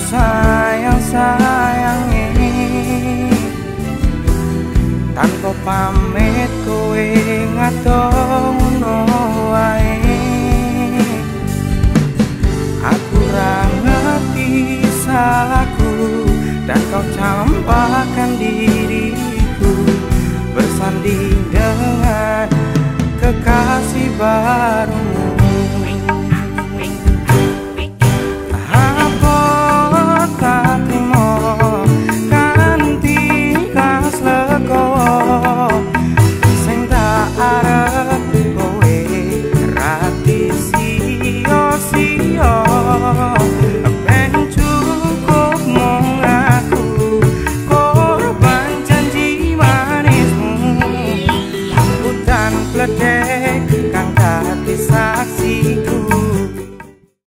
sayang-sayangi. Tanpa pamit kowe ngadong ngono wae. Aku ra ngerti salahku dan kau campakkan diriku bersanding dengan kekasih barumu.